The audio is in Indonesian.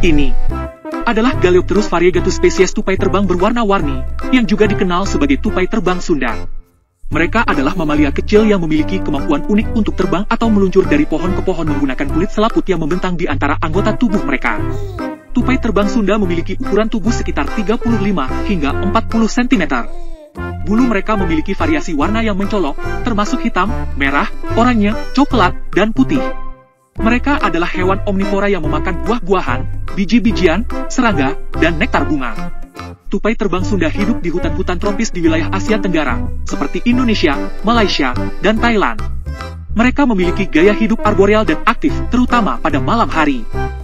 Ini adalah Galeopterus variegatus, spesies tupai terbang berwarna-warni, yang juga dikenal sebagai tupai terbang Sunda. Mereka adalah mamalia kecil yang memiliki kemampuan unik untuk terbang atau meluncur dari pohon ke pohon menggunakan kulit selaput yang membentang di antara anggota tubuh mereka. Tupai terbang Sunda memiliki ukuran tubuh sekitar 35 hingga 40 cm. Bulu mereka memiliki variasi warna yang mencolok, termasuk hitam, merah, oranye, coklat, dan putih. Mereka adalah hewan omnivora yang memakan buah-buahan, biji-bijian, serangga, dan nektar bunga. Tupai terbang Sunda hidup di hutan-hutan tropis di wilayah Asia Tenggara, seperti Indonesia, Malaysia, dan Thailand. Mereka memiliki gaya hidup arboreal dan aktif, terutama pada malam hari.